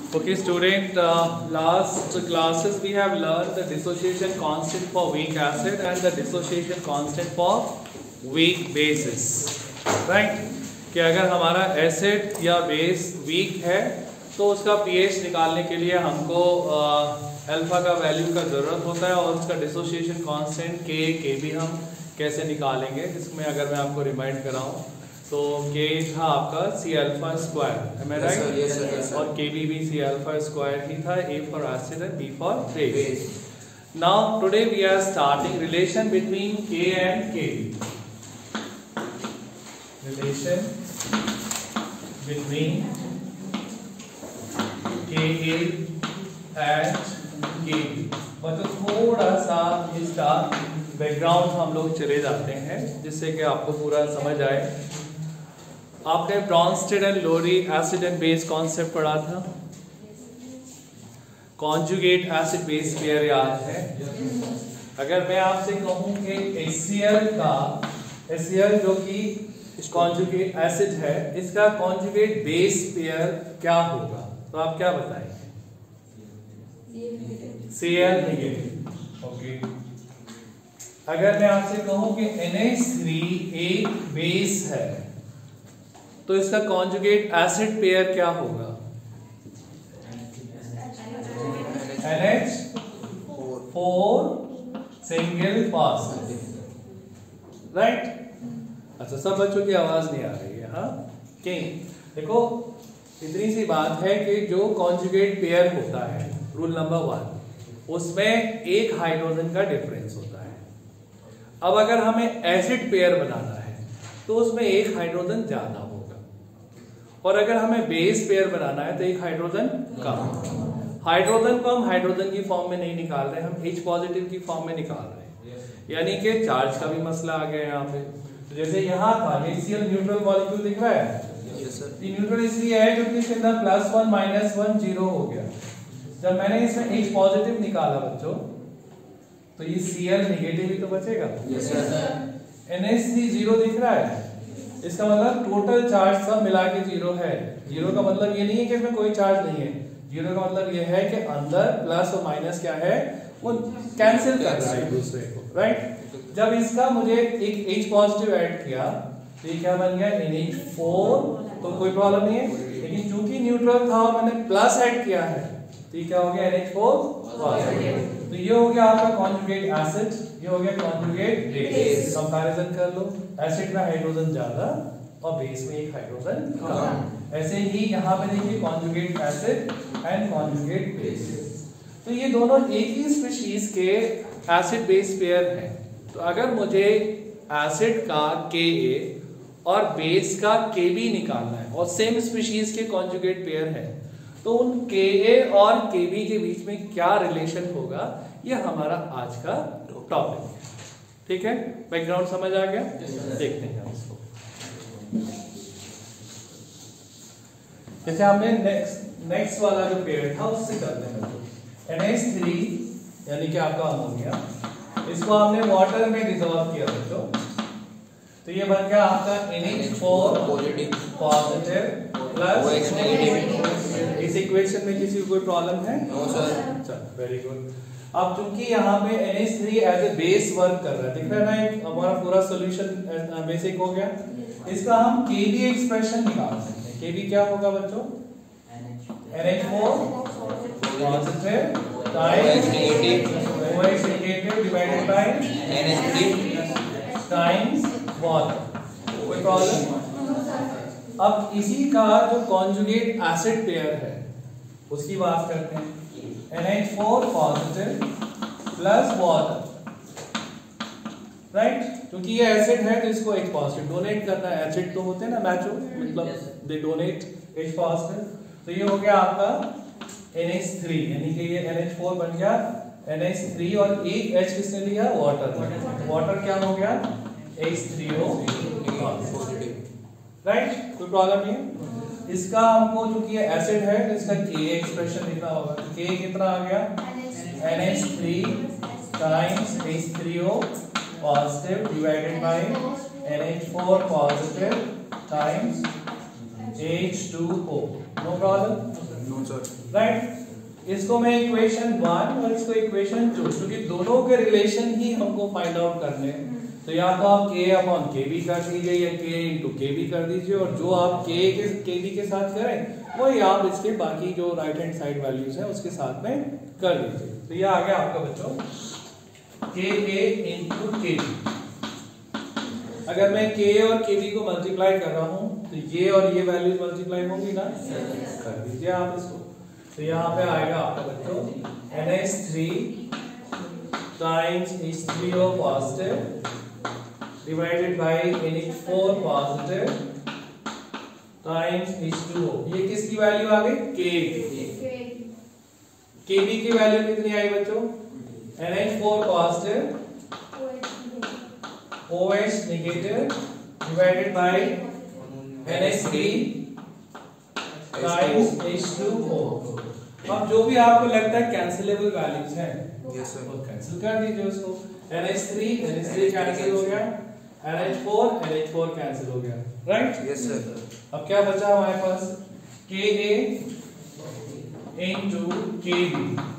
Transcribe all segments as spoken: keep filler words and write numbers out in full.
Okay, student, uh, last classes we have learned the dissociation constant for weak acid and the dissociation constant for weak bases, right? कि अगर हमारा acid या base weak है तो उसका pH निकालने के लिए हमको अल्फा का वैल्यू का ज़रूरत होता है और उसका डिसोसिएशन कांस्टेंट के के भी हम कैसे निकालेंगे, जिसमें अगर मैं आपको रिमाइंड कराऊं तो के था आपका C alpha square, am I right, और के बी भी सी अल्फा स्क्वायर ही था, A for acid and B for base. Now today we are starting relation between K and K. Relation between Ka and Kb. मतलब थोड़ा सा इसका background हम लोग चले जाते हैं जिससे कि आपको पूरा समझ आए. आपने Bronsted and Lowry acid and base concept पढ़ा था. कॉन्जुगेट एसिड बेस पेयर याद है. अगर मैं आपसे कहूं कि HCl का HCl जो कि कॉन्जुगेट एसिड है, इसका कॉन्जुगेट बेस पेयर क्या होगा, तो आप क्या बताएंगे? Cl negative. ओके. अगर मैं आपसे कहूं कि एन एच थ्री एक बेस है तो इसका कॉन्जुगेट एसिड पेयर क्या होगा? N H four single positive, right. अच्छा, सब बच्चों की आवाज नहीं आ रही है. हाँ, क्यों? देखो, इतनी सी बात है कि जो कॉन्जुगेट पेयर होता है, रूल नंबर वन, उसमें एक हाइड्रोजन का डिफरेंस होता है. अब अगर हमें एसिड पेयर बनाना है तो उसमें एक हाइड्रोजन ज्यादा होगा, और अगर हमें बेस पेयर बनाना है तो एक हाइड्रोजन कम. हाइड्रोजन को हम हाइड्रोजन की फॉर्म में नहीं निकाल रहे, हम H पॉजिटिव की फॉर्म में निकाल रहे हैं. यानी कि चार्ज का भी मसला आ गया यहाँ पे. तो जैसे यहाँ था HCl न्यूट्रल मॉलिक्यूल दिख रहा है. yes, ये न्यूट्रल इसलिए है क्योंकि इसके अंदर plus one minus one zero हो गया. जब मैंने इसमें H पॉजिटिव निकाला बच्चों तो ये Cl नेगेटिव ही तो बचेगा. yes, N H three zero दिख रहा है, इसका मतलब टोटल चार्ज सब मिला के जीरो है. जीरो का मतलब ये नहीं है कि इसमें कोई चार्ज नहीं है. जीरो का मतलब ये है कि अंदर प्लस और माइनस क्या है, वो कैंसिल कर रहा है एक दूसरे को, राइट. जब इसका मुझे एक H पॉजिटिव ऐड किया तो ये क्या बन गया, एन एच फोर, तो कोई प्रॉब्लम नहीं है. लेकिन चूंकि न्यूट्रल था और मैंने प्लस ऐड किया है तो ये क्या हो गया, एन एच फोर पॉजिटिव. तो ये हो गया आपका कॉन्जुगेट एसिड, ये हो गया कॉन्जुगेट बेस. कंपैरिजन कर लो, एसिड में हाइड्रोजन ज्यादा और बेस में एक हाइड्रोजन कम. ऐसे ही यहाँ पे देखिए conjugate acid and conjugate base. तो ये दोनों एक ही स्पीशीज के एसिड बेस पेयर हैं. तो अगर मुझे एसिड का Ka और बेस का Kb निकालना है और सेम स्पीशीज के कॉन्जुगेट पेयर है, तो उन Ka और Kb के बीच में क्या रिलेशन होगा, ये हमारा आज का टॉपिक है. ठीक है, बैकग्राउंड समझ आ गया. देखते हैं इसको. जैसे हमने नेक्स्ट नेक्स्ट वाला जो पेयर था उससे करते हैं. एन एच थ्री यानी कि आपका अमोनिया, इसको हमने वाटर में डिसॉल्व किया बच्चों, तो ये बन गया आपका N H four positive plus OH negative. इस इक्वेशन में किसी को कोई प्रॉब्लम है? No sir. चल, वेरी गुड. अब चूंकि यहाँ पे N H three as a base work कर रहा है, दिख रहा है ना, हमारा पूरा सॉल्यूशन बेसिक हो गया. इसका हम Kb एक्सप्रेशन निकाल सकते हैं. Kb क्या होगा बच्चों? N H four positive times OH negative divided by N H three times water. कोई प्रॉब्लम? अब इसी का जो कॉन्जुगेट एसिड पेयर है उसकी बात करते हैं. N H four positive plus water, right. क्योंकि ये एसिड है तो इसको H पॉजिटिव डोनेट करना है. एसिड तो होते हैं ना मैचो, मतलब दे डोनेट H पॉजिटिव. तो ये हो गया आपका एन एच थ्री, यानी कि ये एन एच फोर बन गया एन एच थ्री और एक H किसने लिया, वाटर. वाटर क्या हो गया, H three O positive, right. कोई प्रॉब्लम नहीं है. इसका हमको चूंकि ये एसिड है तो इसका Ka एक्सप्रेशन लिखना होगा. K कितना आ गया, N H three times H three O positive divided by N H four positive times H two O. No problem. No sir. Right, इसको मैं इक्वेशन वन और इसको इक्वेशन टू, क्योंकि दोनों के रिलेशन ही हमको फाइंड आउट करने हैं। तो या तो आप k अपॉन के बी कर दीजिए या k इंटू के बी कर दीजिए, और जो आप k के के बी के साथ करें वही आप इसके बाकी जो राइट हैंड साइड वैल्यूज हैं उसके साथ में कर दीजिए। तो ये आ गया आपका बच्चों के ए इंटू के बी। अगर मैं k और kb को मल्टीप्लाई कर रहा हूं तो ये और ये वैल्यूज मल्टीप्लाई होंगी ना, कर दीजिए आप इसको। तो यहाँ पे आएगा आपका बच्चों N H three times H three O positive divided by N H four positive times H two O. ये किसकी वैल्यू आ गई? k की। kb की वैल्यू कितनी आई बच्चों? N H four positive O H negative divided by N H three times H two O। अब जो भी आपको लगता है कैंसिलेबल वैल्यूज हैं, यस सर, वो कैंसिल कर दीजिए उसको। N H three N H three cancel हो गया, N H four N H four cancel हो गया, राइट? यस सर। अब क्या बचा हमारे पास? K A into K B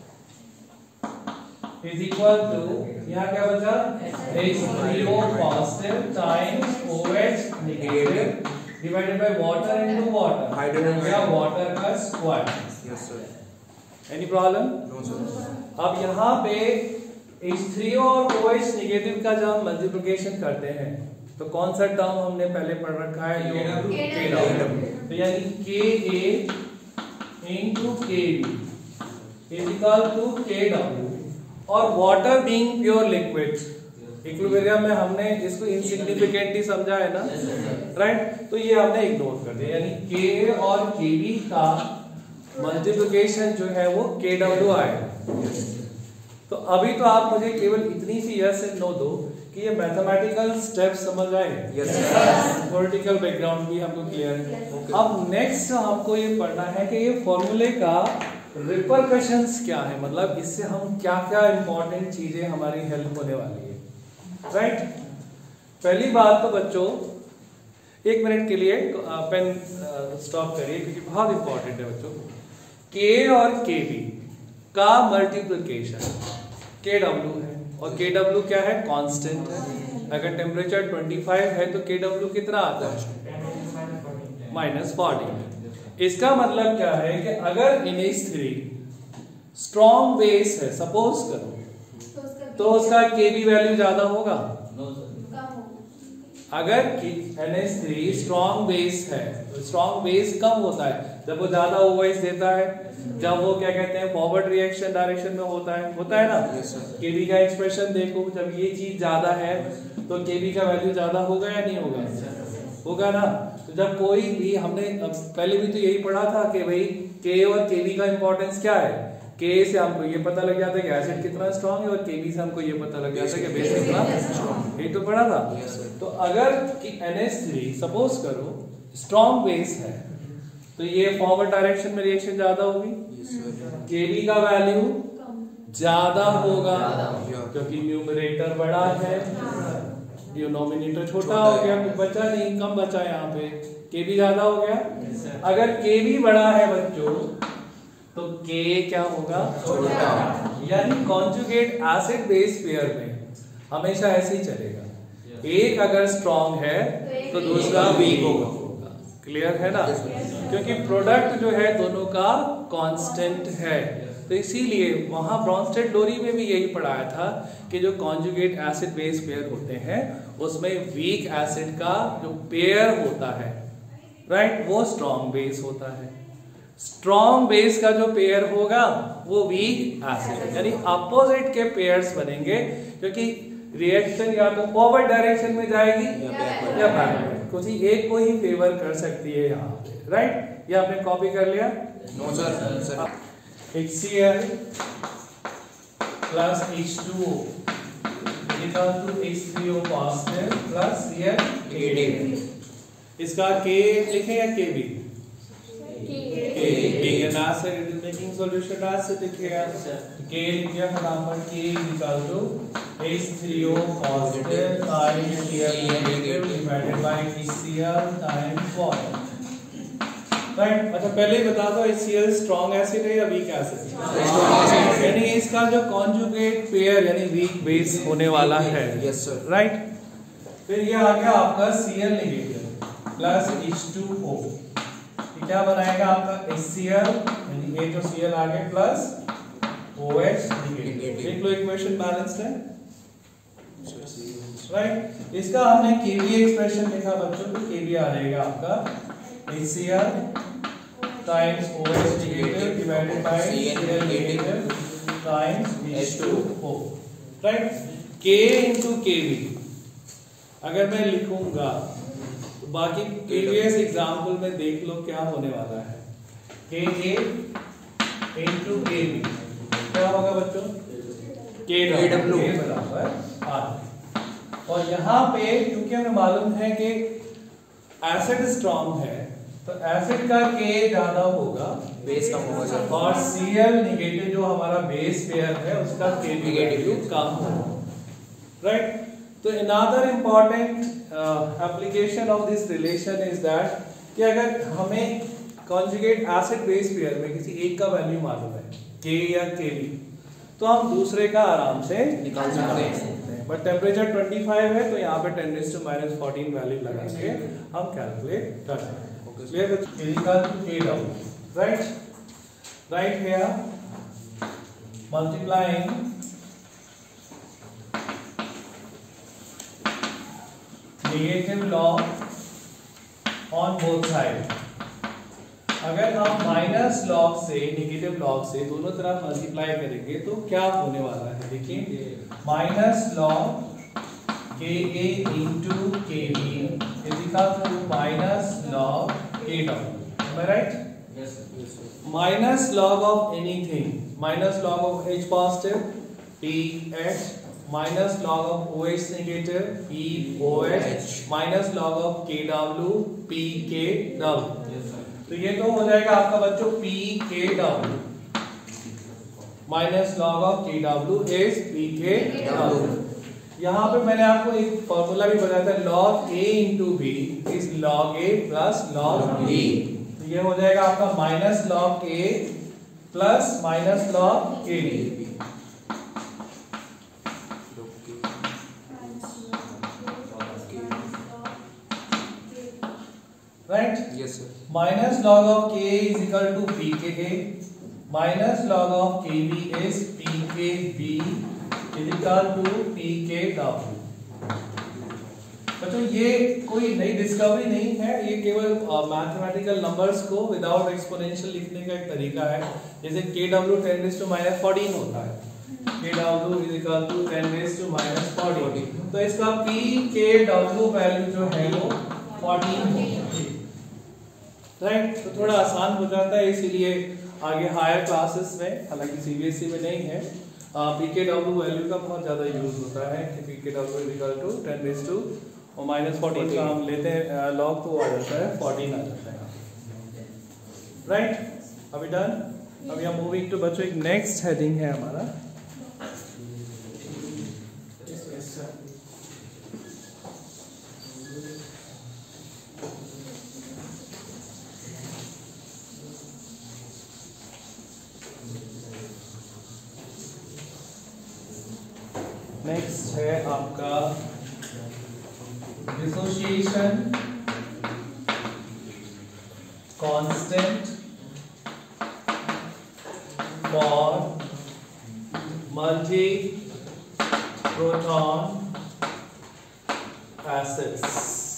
is equal to, यहाँ क्या बचा? H three O positive times O H negative divided by water into water, hydrogen या water का square. Yes sir. Any problem? No sir. अब यहाँ पे H three O और O H negative का जब हम मल्टीप्लिकेशन करते हैं तो कौन सा टर्म हमने पहले पढ़ रखा है? जो K W। तो यानी K A into K B is equal to K W, और water being pure liquid, equilibrium में हमने इसको इनसिग्निफिकेंट ही समझा है ना, राइट? तो ये हमने इग्नोर कर दिया, यानी K और K B का मल्टीप्लिकेशन जो है वो K W आएगा। तो अभी तो आप मुझे केवल इतनी सी यस एंड नो दो कि ये मैथमेटिकल स्टेप समझ आए, यस सर। थ्योरेटिकल बैकग्राउंड भी हमको क्लियर है। अब नेक्स्ट हमको ये पढ़ना है कि ये फॉर्मूले का रिपरकशंस क्या है, मतलब इससे हम क्या क्या इंपॉर्टेंट चीजें हमारी हेल्प होने वाली है, राइट? पहली बात तो बच्चों एक मिनट के लिए पेन स्टॉप करिए क्योंकि बहुत इंपॉर्टेंट है बच्चों। K और K B का मल्टीप्लिकेशन K W है, और K W क्या है? कांस्टेंट है। अगर टेम्परेचर पच्चीस है तो K W कितना आता है? Minus forty. इसका मतलब क्या है कि अगर N H three strong base है सपोज करो, तो उसका K B वैल्यू ज्यादा होगा। अगर N H three strong base है तो स्ट्रॉन्ग बेस कम होता है जब वो ज्यादा ओवरवेट देता है, जब वो क्या कहते हैं फॉरवर्ड रिएक्शन डायरेक्शन में होता है, होता है ना। K B का एक्सप्रेशन देखो, जब ये चीज ज्यादा है तो K B का वैल्यू ज्यादा होगा या नहीं होगा? होगा ना। तो जब कोई भी, हमने पहले भी तो यही पढ़ा था कि भाई K और K B का इंपॉर्टेंस क्या है। K से हमको ये पता लग जाता है कि एसिड कितना स्ट्रॉन्ग है, और K B से हमको ये पता लग जाता है कि बेस कितना स्ट्रॉन्ग है। ये तो पढ़ा था। तो अगर कि N H three सपोज करो स्ट्रॉन्ग बेस है तो ये फॉरवर्ड डायरेक्शन में रिएक्शन ज्यादा होगी, K B का वैल्यू ज्यादा होगा क्योंकि न्यूमरेटर बड़ा है, डिनोमिनेटर छोटा हो गया, कुछ बचा नहीं, कम बचा यहाँ पे, K B ज्यादा हो गया। अगर K B बड़ा है बच्चों तो K क्या होगा? छोटा। यानी कॉन्जुगेट एसिड बेस पेयर में हमेशा ऐसे ही चलेगा, एक अगर स्ट्रॉन्ग है तो दूसरा वीक होगा। क्लियर है ना? क्योंकि प्रोडक्ट जो है दोनों का कांस्टेंट है। तो इसीलिए वहां ब्रॉन्स्टेड-डोरी में भी यही पढ़ाया था कि जो कॉन्जुगेट एसिड बेस पेयर होते हैं उसमें वीक एसिड का जो पेयर होता है, राइट, वो स्ट्रॉन्ग बेस होता है। स्ट्रॉन्ग बेस का जो पेयर होगा वो वीक एसिड, यानी अपोजिट के पेयर्स बनेंगे, क्योंकि रिएक्शन या तो फॉरवर्ड डायरेक्शन में जाएगी या बैकवर्ड, कुछ ही एक को ही फेवर कर सकती है यहाँ पे, राइट? ये आपने कॉपी कर लिया? No sir. HCl plus H two O equal to H three O positive plus Cl negative। इसका K लिखे या K B? K being an acid, it is making solution acidic here। K लिखिए फटाफट, K equal to H three O positive times Cl negative divided by HCl times water। Right. अच्छा पहले ही बता दो HCl strong acid है या week acid? यानी इसका जो कॉन्जुगेट पेयर यानी वीक बेस होने वाला है। Yes sir. राइट। फिर ये आ गया आपका Cl negative plus H two O, ये क्या बनाएगा आपका HCl, यानी ये जो Cl आ गया प्लस OH नेगेटिव। देख लो इक्वेशन बैलेंस्ड है। राइट। इसका हमने केवीए एक्सप्रेशन लिखा बच्चों, तो केवीए आ जाएगा आपका HCl times OH negative divided by Cl negative times H two O। Right. K into Kv अगर मैं लिखूंगा तो बाकी केवीएस एग्जांपल में देख लो क्या होने वाला है। Ka into Kv क्या होगा बच्चों? Kw बराबर R। और यहाँ पे क्योंकि हमें मालूम है कि एसिड स्ट्रॉन्ग है तो एसिड का K ज्यादा होगा, बेस कम होगा सर, और Cl नेगेटिव जो हमारा बेस पेयर है उसका K नेगेटिव कम होगा। राइट। तो another important uh, application of this relation is that कि अगर हमें conjugate acid base pair में किसी एक का वैल्यू मालूम है K या Kv, तो हम दूसरे का आराम से निकाल सकते हैं। बट टेम्परेचर पच्चीस है तो यहाँ पे ten raise to minus fourteen value लगा के हम कैलकुलेट कर सकते हैं। Clear? Equal to K down. Right. Right here multiplying negative log on both side. अगर हम माइनस लॉग से नेगेटिव लॉग से दोनों तरफ मल्टीप्लाई करेंगे तो क्या होने वाला है? देखिए minus log Ka into Kv is equal to minus log K down. Am I right? Yes sir। Yes sir। Minus log of anything, minus log of H positive PH, minus log of OH negative POH, minus log of Kw PKW। तो ये तो हो जाएगा आपका बच्चों PKW minus log of Kw is PKW। यहाँ पे मैंने आपको एक फॉर्मूला भी बताया था, log A into B is log A plus log B। तो ये हो जाएगा आपका minus log A plus minus log Kb। राइट। यस सर। Minus log of K is equal to pKa minus log of Kb is pKb is equal to pKw। बच्चों ये कोई नई डिस्कवरी नहीं है, ये केवल मैथमेटिकल uh, नंबर्स को विदाउट एक्सपोनेंशियल लिखने का एक तरीका है। जैसे Kw ten raise to minus fourteen होता है, Kw is equal to ten raise to minus fourteen, तो इसका pKw वैल्यू जो है वो फोर्टीन होगा। राइट। तो थोड़ा आसान हो जाता है, इसीलिए आगे हायर क्लासेस में, हालांकि सीबीएसई में नहीं है, पीकेडब्ल्यू वैल्यू का बहुत ज्यादा यूज होता है कि PKW is equal to ten raise to और माइनस फोर्टीन का हम लेते हैं लॉग तो आ जाता है फोर्टीन आ जाता है। राइट। अभी डन। अभी हम मूविंग टू बच्चों एक नेक्स्ट हेडिंग है हमारा नेक्स्ट है आपका dissociation constant for multi proton acids.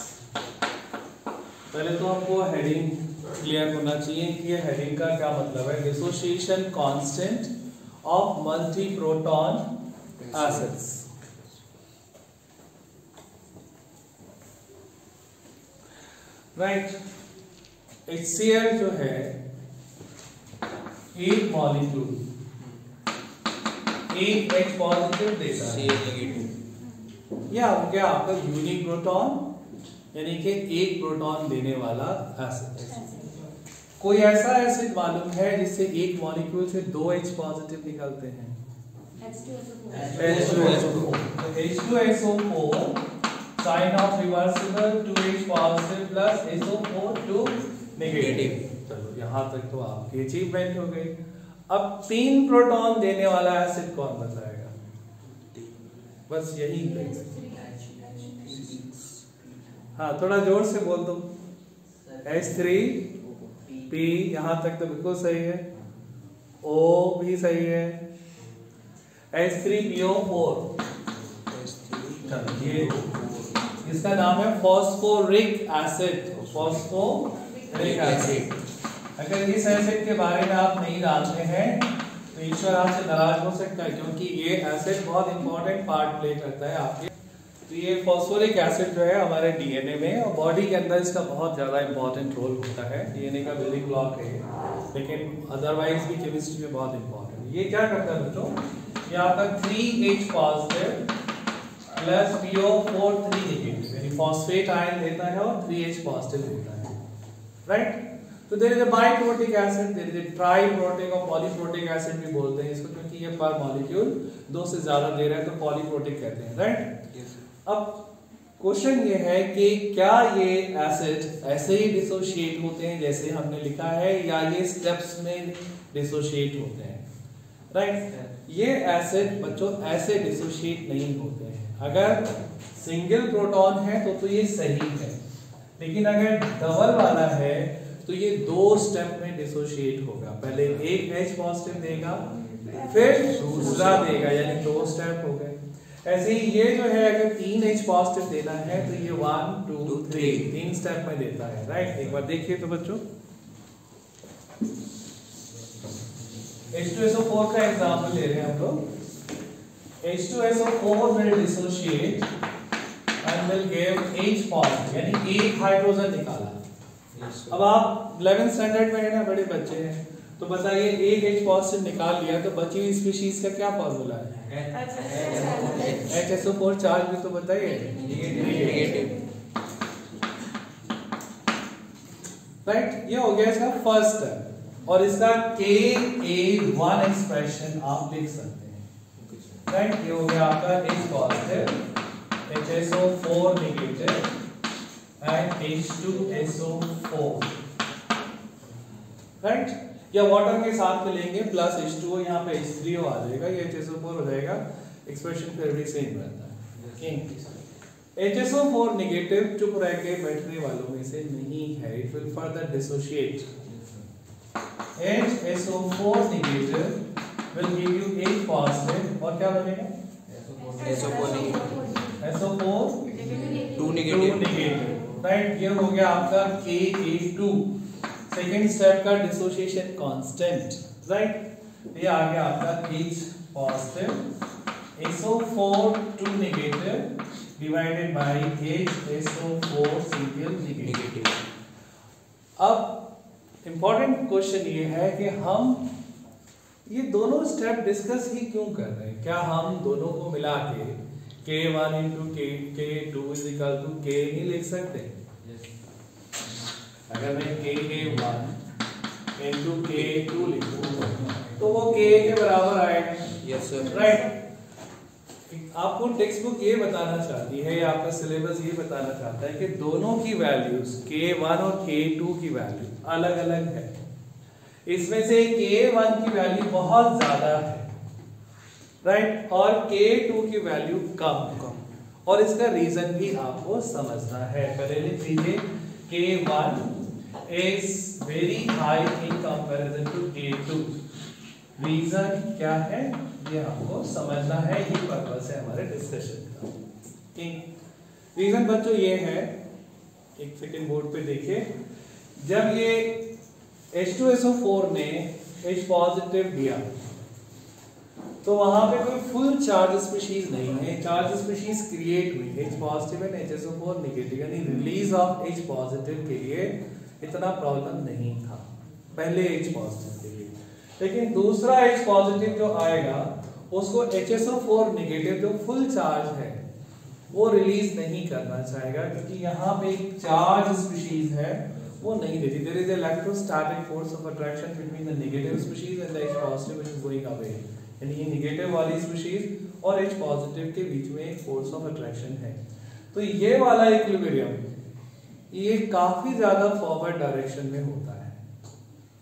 पहले तो हमको हेडिंग क्लियर होना चाहिए कि ये हेडिंग का क्या मतलब है। Dissociation constant of multi proton acids. Right. HCl जो है एक मॉलिक्यूल एक H पॉजिटिव देता है, Cl नेगेटिव, या क्या आपका यूनिक प्रोटॉन यानी कि एक प्रोटॉन देने वाला एसिड। कोई ऐसा एसिड मालूम है जिससे एक मॉलिक्यूल से दो H पॉजिटिव निकलते हैं? H two S O four. H two S O four sign of reversible two H positive plus S O four two negative। यहाँ तक तो आपकी अचीवमेंट हो गई। अब तीन प्रोटॉन देने वाला एसिड कौन बताएगा? बस यही हाँ, थोड़ा जोर से बोल दो। एच थ्री पी यहाँ तक तो बिल्कुल सही है, ओ भी सही है, H three P O four. ये इसका नाम है फॉस्फोरिक एसिड। Phosphoric acid. अगर इस एसिड के बारे में आप नहीं जानते हैं तो ईश्वर आपसे नाराज हो सकता है, क्योंकि ये एसिड बहुत इंपॉर्टेंट पार्ट प्ले करता है आपके। तो ये फॉस्फोरिक एसिड जो है हमारे डीएनए में और बॉडी के अंदर इसका बहुत ज़्यादा इंपॉर्टेंट रोल होता है। डीएनए का बिल्डिंग ब्लॉक है, लेकिन अदरवाइज भी केमिस्ट्री में बहुत इंपॉर्टेंट है। ये क्या करता है बच्चों, ये आपका three H positive plus P O four three negative, यानी फॉस्फेट आयन देता है और थ्री एच पॉजिटिव देता है, राइट। तो there is a biprotic acid, there is a triprotic और पॉलीप्रोटिक एसिड भी बोलते हैं इसको, क्योंकि ये पर मॉलिक्यूल दो से ज्यादा दे रहा है तो पॉलीप्रोटिक कहते हैं, राइट। अब क्वेश्चन ये है कि क्या ये एसिड ऐसे ही डिसोशिएट होते हैं जैसे हमने लिखा है, या ये स्टेप्स में डिसोशिएट होते हैं, राइट। ये एसिड बच्चों ऐसे डिसोशिएट नहीं होते हैं। अगर सिंगल प्रोटॉन है तो तो ये सही है, लेकिन अगर डबल वाला है तो ये दो स्टेप में डिसोशिएट होगा। पहले एक H पॉजिटिव देगा, फिर दूसरा देगा, यानी दो स्टेप हो गए। ऐसे ही ये जो है अगर तीन H पॉजिटिव देना है तो ये वन टू थ्री तीन स्टेप में देता है, राइट। एक बार देखिए तो बच्चों, H two S O four का एग्जाम्पल ले रहे हैं हम लोग। H two S O four will dissociate and will give H positive, यानी एक हाइड्रोजन निकाला। अब आप इलेवेंथ स्टैंडर्ड में है ना, बड़े बच्चे हैं, तो बताइए एक H पॉजिटिव निकाल लिया तो बची हुई स्पीशीज का क्या फॉर्मूला है? H S O four charge भी तो बताइए, नेगेटिव, राइट। ये हो गया इसका फर्स्ट स्टेप, और इसका के ए वन एक्सप्रेशन आप लिख सकते हैं, राइट। ये हो गया आपका H positive, H S O four negative and H two S O four, right. या वाटर के साथ में लेंगे प्लस H टू O, यहाँ पे H थ्री O आ जाएगा, ये H S O फोर हो जाएगा। एक्सप्रेशन फिर भी सेम रहता है। H S O four negative चुप रह के बैठने वालों में से नहीं है, it will further dissociate. H S O four negative will give you H positive, और क्या बनेगा? S O four negative, S O four two negative, right. ये हो गया आपका K A two, second step का डिसोसिएशन कांस्टेंट, राइट। ये आ गया आपका H positive, S O four two negative divided by H S O four single negative. अब इंपॉर्टेंट क्वेश्चन ये है कि हम ये दोनों स्टेप डिस्कस ही क्यों कर रहे हैं? क्या हम दोनों को मिला के के वन इंटू के के टू इज इक्वल टू के नहीं लिख सकते? अगर मैं के के वन इंटू के टू लिखूं तो वो के के बराबर आएगा, यस सर, राइट। आपको टेक्स्ट बुक ये बताना चाहती है, या आपका सिलेबस ये बताना चाहता है कि दोनों की वैल्यूज के वन और के टू की वैल्यू अलग अलग है। इसमें से के वन की वैल्यू बहुत ज्यादा है, राइट, और के टू की वैल्यू कम कम, और इसका रीजन भी आपको समझना है। पहले लिख लीजिए K one is very high in comparison to K two. Reason क्या है ये आपको समझना है, ये पर्पस है हमारे डिस्कशन का। रीजन बच्चों ये है, एक सेकंड बोर्ड पे देखिए, जब ये H two S O four ने H पॉजिटिव दिया तो वहां पे कोई फुल चार्ज स्पीशीज नहीं है, चार्ज स्पीशीज क्रिएट हुई H positive and H S O four negative, यानी रिलीज ऑफ H पॉजिटिव के लिए इतना प्रॉब्लम नहीं था पहले H पॉजिटिव के लिए। लेकिन दूसरा H पॉजिटिव जो आएगा उसको H S O four negative जो फुल चार्ज है वो रिलीज नहीं करना चाहेगा, क्योंकि यहाँ पे एक चार्ज स्पीशीज है वो नहीं देती। There is electrostatic force of attraction between the negative species and the H positive which is going away, यानी ये नेगेटिव वाली स्पीशीज और H पॉजिटिव के बीच में एक फोर्स ऑफ अट्रैक्शन है। तो ये वाला इक्विलिब्रियम ये काफी ज्यादा फॉरवर्ड डायरेक्शन में होता है,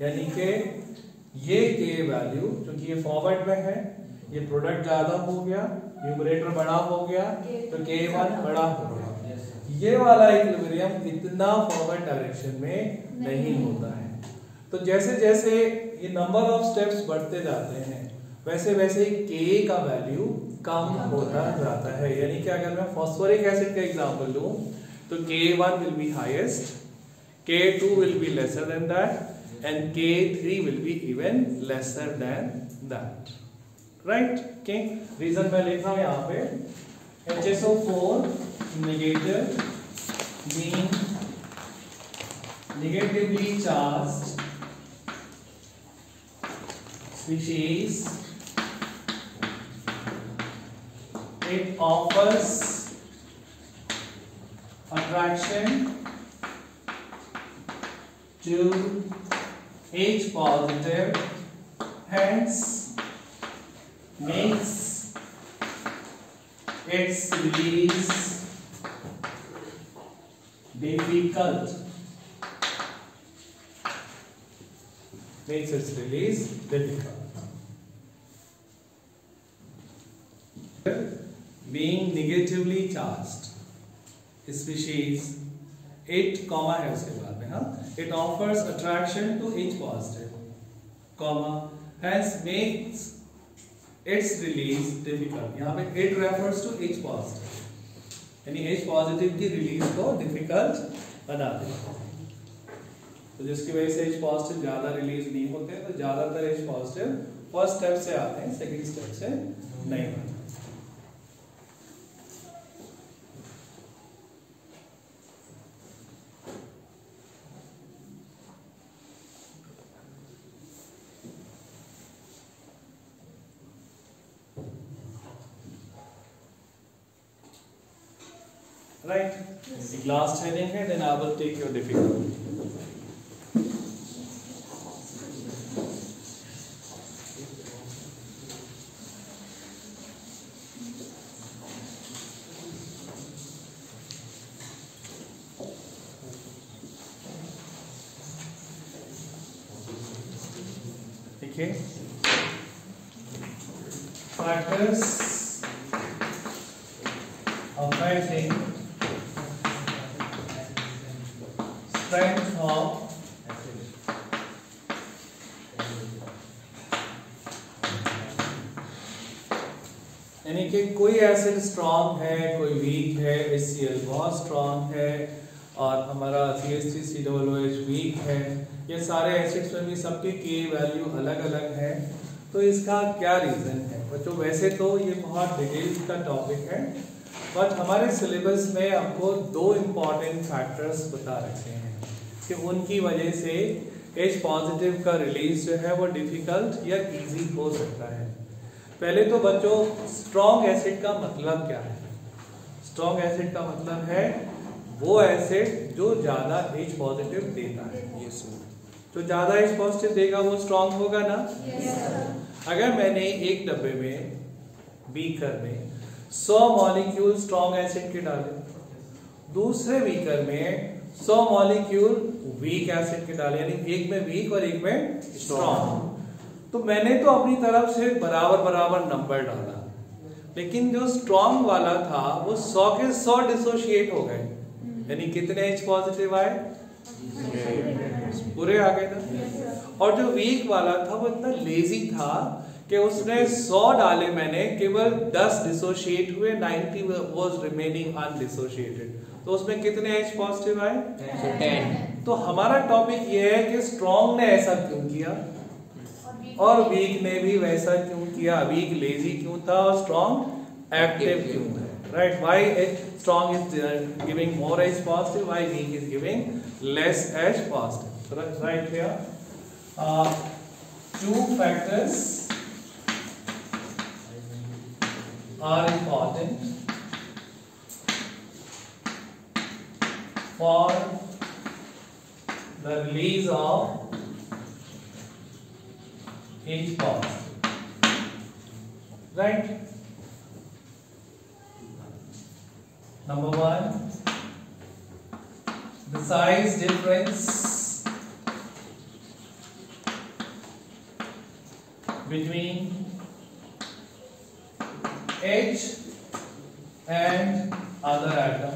यानी कि ये के वैल्यू क्योंकि ये फॉरवर्ड में है, ये प्रोडक्ट ज्यादा हो गया, न्यूमरेटर बड़ा हो गया तो के वन बड़ा हो गया। ये वाला इक्विलिब्रियम इतना फॉरवर्ड डायरेक्शन में नहीं होता है। तो जैसे जैसे ये नंबर ऑफ स्टेप्स बढ़ते जाते हैं वैसे वैसे के का वैल्यू कम होता जाता है। यानी कि अगर मैं फॉस्फोरिक एसिड का एग्जांपल लूं तो K one will be highest, K two will be lesser than that and K three will be even lesser than that. Right, okay. Reason मैं लिख रहा हूं यहां पे H S O four negative being negatively charged species, it offers attraction to H positive, hence makes its release difficult, makes its release difficult. Being negatively charged species, it comma है उसके बाद में, हाँ, it offers attraction to H positive, comma, hence makes its release difficult. यहाँ पे it refers to H positive, यानी H positive की release को डिफिकल्ट बना देगा। तो जिसकी वजह से H पॉजिटिव ज्यादा रिलीज नहीं होते, तो ज्यादातर H पॉजिटिव फर्स्ट स्टेप से आते हैं, सेकंड स्टेप से नहीं आते। Right? The last heading है, then I will take your difficulty. Okay. Factors affecting strength of यानी कि कोई एसिड स्ट्रॉन्ग है, कोई वीक है, HCl बहुत स्ट्रॉन्ग है और हमारा C H three C double O H weak है। ये सारे एसिड्स में भी सबके के वैल्यू अलग अलग है। तो इसका क्या रीजन है बच्चों? वैसे तो ये बहुत डिटेल्स का टॉपिक है, बट हमारे सिलेबस में आपको दो इम्पॉर्टेंट फैक्टर्स बता रखे हैं कि उनकी वजह से H पॉजिटिव का रिलीज जो है वो डिफिकल्ट या इजी हो सकता है। पहले तो बच्चों स्ट्रॉन्ग एसिड का मतलब क्या है? स्ट्रॉन्ग एसिड का मतलब है वो एसिड जो ज्यादा H पॉजिटिव देता है। yes, तो ज्यादा H पॉजिटिव देगा वो स्ट्रॉन्ग होगा ना? yes, अगर मैंने एक डब्बे में बीकर में सौ मॉलिक्यूल स्ट्रॉन्ग एसिड के डाले, दूसरे बीकर में सौ मॉलिक्यूल वीक एसिड के डाले, यानी एक में वीक और एक में स्ट्रॉन्ग, तो मैंने तो अपनी तरफ से बराबर बराबर नंबर डाला, लेकिन जो स्ट्रॉन्ग वाला था वो सौ के सौ डिसोशिएट हो गए, यानी कितने H पॉजिटिव आए? पूरे आ गए ना। और जो वीक वाला था वो इतना लेजी था कि उसने सौ डाले, मैंने केवल दस डिसोशिएट हुए, नब्बे वाज रिमेनिंग अनडिसोशिएटेड, तो उसमें कितने H पॉजिटिव आए? टेन। तो हमारा टॉपिक ये है कि स्ट्रॉन्ग ने ऐसा क्यों किया और वीक ने भी वैसा क्यों किया। वीक लेजी क्यों था और स्ट्रॉन्ग एक्टिव क्यों है? Right, why strong is giving more H positive, why weak is giving less H positive. Right, here two factors are important for the release of H positive, right? Number one, the size difference between H and other atom,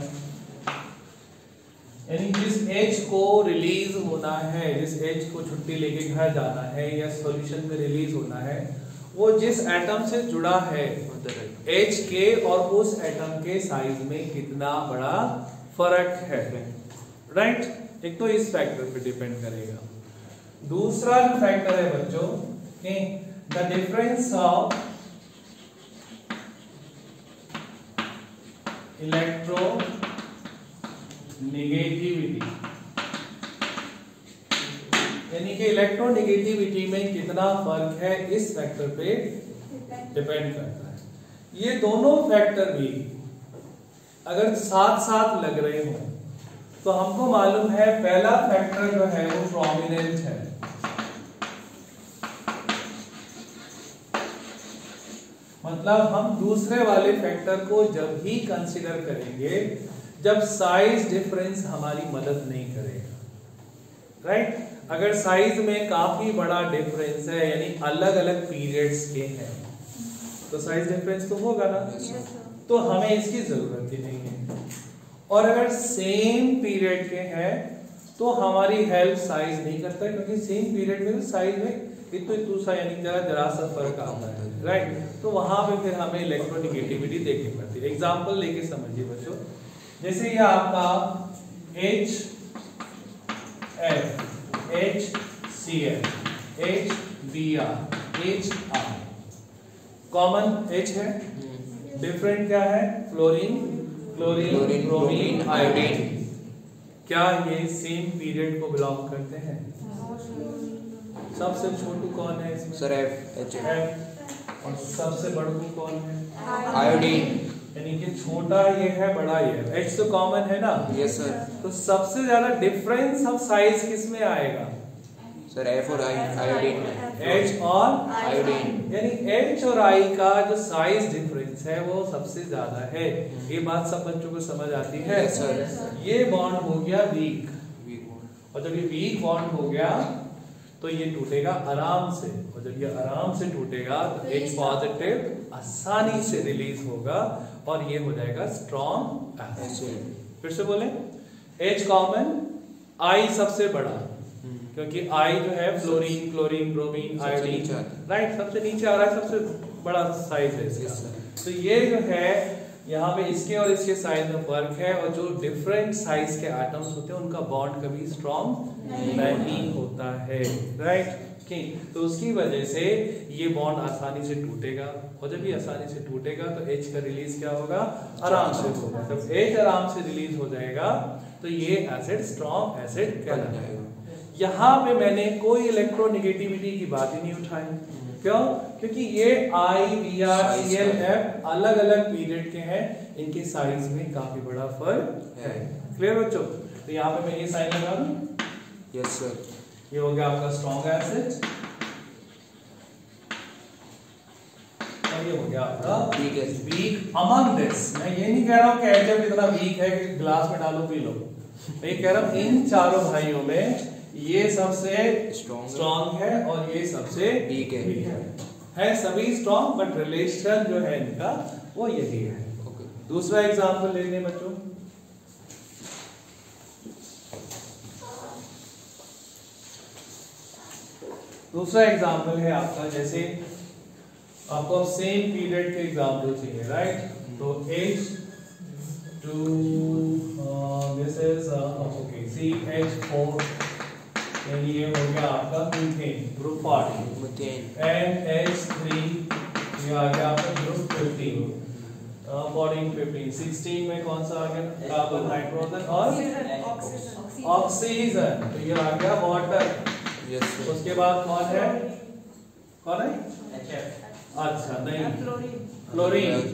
यानी जिस H को release होना है, जिस H को छुट्टी लेके घर जाना है या सॉल्यूशन में रिलीज होना है, वो जिस एटम से जुड़ा है H के और उस एटम के साइज में कितना बड़ा फर्क है, राइट। एक तो इस फैक्टर पे डिपेंड करेगा। दूसरा जो फैक्टर है बच्चों, the difference of electro negativity, यानी कि इलेक्ट्रोनेगेटिविटी में कितना फर्क है, इस फैक्टर पे डिपेंड करता है। ये दोनों फैक्टर भी अगर साथ साथ लग रहे हो तो हमको मालूम है पहला फैक्टर जो है वो प्रोमिनेंट है, मतलब हम दूसरे वाले फैक्टर को जब ही कंसीडर करेंगे जब साइज डिफरेंस हमारी मदद नहीं करेगा, राइट। अगर साइज में काफी बड़ा डिफरेंस है, यानी अलग अलग पीरियड्स के हैं, तो साइज डिफरेंस तो होगा ना, तो हमें इसकी जरूरत ही नहीं है। और अगर सेम पीरियड के हैं तो हमारी हेल्प साइज नहीं करता, क्योंकि सेम पीरियड में साइज में इतना इतना सा यानी जरा जरा सा फर्क आता है, राइट। तो वहां पे फिर हमें इलेक्ट्रोनेगेटिविटी देखनी पड़ती है। एग्जांपल लेके समझिए बच्चों, जैसे ये आपका H F H C L H B R H R common H है, डिफरेंट क्या है, फ्लोरीन क्लोरीन ब्रोमीन आयोडीन। क्या ये सेम पीरियड को बिलोंग करते हैं? सबसे छोटू कौन है इसमें? Sir F H F। और सबसे बड़ू कौन है? आयोडीन। यानी कि छोटा ये है, बड़ा ये है। H तो कॉमन है ना? Yes sir. तो सबसे ज्यादा डिफरेंस ऑफ साइज किस में आएगा? सर F और I आयोडीन में। H और आयोडीन, यानी H और I का जो साइज डिफरेंस है वो सबसे ज्यादा है। ये बात सब बच्चों को समझ आती है? Yes sir. ये बॉन्ड हो गया वीक, वीक और जब ये वीक बॉन्ड हो गया तो ये टूटेगा आराम से, और जब ये आराम से टूटेगा तो H पॉजिटिव आसानी से रिलीज होगा और ये हो जाएगा स्ट्रॉन्ग एसिड। फिर से बोले, H कॉमन, I सबसे बड़ा, क्योंकि I जो है fluorine chlorine bromine iodine, right, सबसे नीचे आ रहा है, सबसे बड़ा साइज है इसका। तो ये जो है यहाँ पे इसके और इसके साइज में फर्क है, और जो डिफरेंट साइज के एटम्स होते हैं उनका बॉन्ड कभी स्ट्रॉन्ग नहीं होता है, राइट। तो उसकी वजह से ये बॉन्ड आसानी से टूटेगा, और जब ये आसानी से टूटेगा तो H का रिलीज क्या होगा? आराम से होगा। जब H आराम से रिलीज हो जाएगा तो ये एसिड स्ट्रॉन्ग एसिड कहलाएगा। यहाँ पे मैंने कोई इलेक्ट्रोनेगेटिविटी की बात ही नहीं उठाई, क्यों? क्योंकि ये I, B R, C L, F अलग अलग पीरियड के हैं, इनके साइज में काफी बड़ा फर्क है। क्लियर बच्चों? तो यहाँ पे मैं ये साइन लगा दूं। Yes sir. ये हो गया आपका स्ट्रॉन्ग एसिड, और ये हो गया आपका weak acid. Weak among this. मैं ये नहीं कह रहा हूँ कि एच एफ इतना वीक है कि गिलास में डालो पी लो, मैं ये कह रहा हूँ इन चारों भाइयों में ये सबसे स्ट्रॉन्ग है और ये सबसे वीक है। है है सभी स्ट्रॉन्ग, बट रिलेशन जो है इनका वो यही है। okay. दूसरा एग्जांपल ले लें बच्चों, दूसरा एग्जांपल है आपका, जैसे आपको सेम पीरियड के एग्जांपल चाहिए, राइट। तो H two this is okay C H four, यानी ये हो गया आपका methane group fourteen, methane. And H three ये आ गया आपका group fifteen, fourteen fifteen, sixteen में कौन सा आ गया? कार्बन नाइट्रोजन और ऑक्सीजन, तो ये आ गया वाटर। Yes sir. उसके बाद कौन है? कौन है? अच्छा नहीं, क्लोरीन,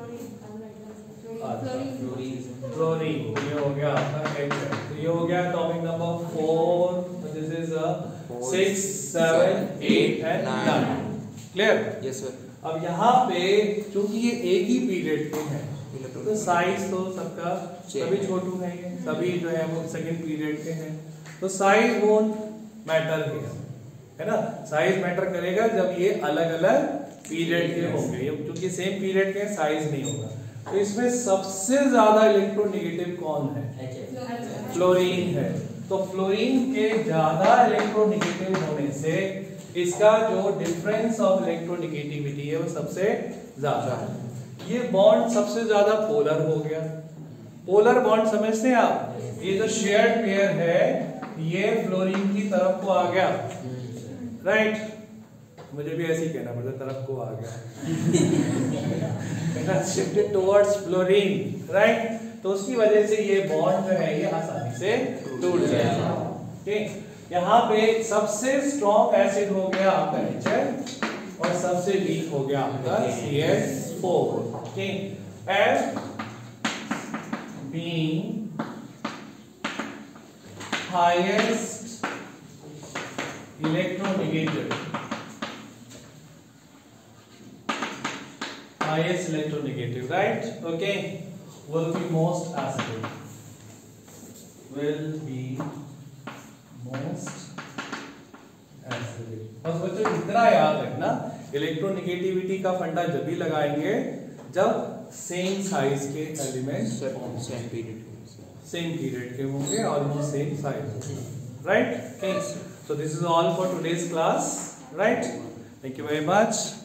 क्लोरीन, ये हो गया आपका H, तो ये हो गया atomic number four, this is six seven eight and nine. Clear? Yes sir. अब यहाँ पे चूंकि ये एक ही पीरियड के हैं तो साइज तो सबका सभी छोटू है, ये सभी जो है वो सेकंड पीरियड के हैं, तो साइज वोंट मैटर हियर, है ना। साइज मैटर करेगा जब ये अलग अलग पीरियड के होंगे, ये क्योंकि सेम पीरियड के साइज नहीं होगा। तो इसमें सबसे ज्यादा इलेक्ट्रोनेगेटिव कौन है? फ्लोरीन है। तो फ्लोरीन के ज्यादा इलेक्ट्रोनेगेटिव होने से इसका जो डिफरेंस ऑफ इलेक्ट्रोनेगेटिविटी है वो सबसे ज्यादा है। ये बॉन्ड सबसे ज्यादा पोलर हो गया। पोलर बॉन्ड समझते हैं आप? ये जो शेयर्ड पेयर है ये फ्लोरीन की तरफ को आ गया, राइट right? मुझे भी ऐसे ही कहना पड़ता, तरफ को आ गया शिफ्टेड टुवर्ड्स फ्लोरीन, राइट। तो उसकी वजह से ये बॉन्ड जो है ये आसानी से टूट जाएगा। ठीक, यहाँ पे सबसे स्ट्रॉन्ग एसिड हो गया आपका एच एल और सबसे वीक हो गया आपका सी एच फोर। ठीक, F being highest electronegative highest electronegative, right? Okay, will be most acidic, will be most acidic। बस बच्चों इतना याद रखना, इलेक्ट्रोनेगेटिविटी का फंडा जब भी लगाएंगे जब सेम साइज के elements same period same period के होंगे, almost same size, right. So this is all for today's class, right. Thank you very much.